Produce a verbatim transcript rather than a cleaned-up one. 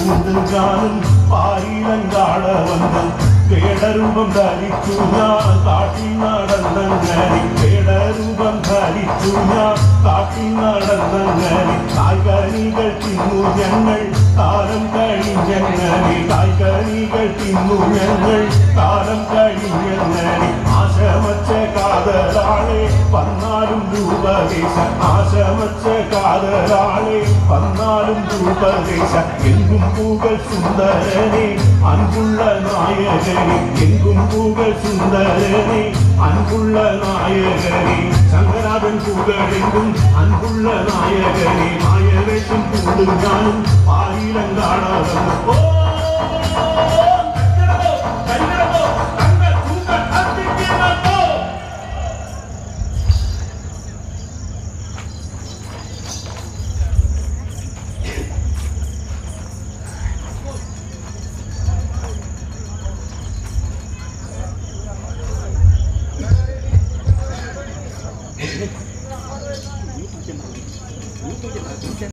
പൂണ്ട് ഞാനും പാരിലങ്കാട വന്ന് വേടരൂപം ധരിച്ചു ഞാൻ കാട്ടിൽ നടന്നങ്ങനെ വേടരൂപം ധരിച്ചു ഞാൻ കാട്ടിൽ നടന്നങ്ങനെ കായ്കനികൾ തിന്നു ഞങ്ങൾ കാലം കഴിഞ്ഞങ്ങനെ കായ്കനികൾ തിന്നു ഞങ്ങൾ കാലം കഴിഞ്ഞങ്ങനെ ആശമച്ച കാതലാളെ പന്നാലും രൂപദേശ ആശമച്ച കാതലാളെ പന്നാലും രൂപദേശ എങ്കും പൂകൾ സുന്ദരനെ അൻപുള്ള നായകനെ എങ്കും പൂകൾ സുന്ദരനെ അൻപുള്ള നായകനെ ശങ്കരാജൻ പൂകളെങ്കും അൻപുള്ള നായകനെ മായവേഷം പൂണ്ടും ഞാനും പാരിലങ്കാടാകുന്നു ഓ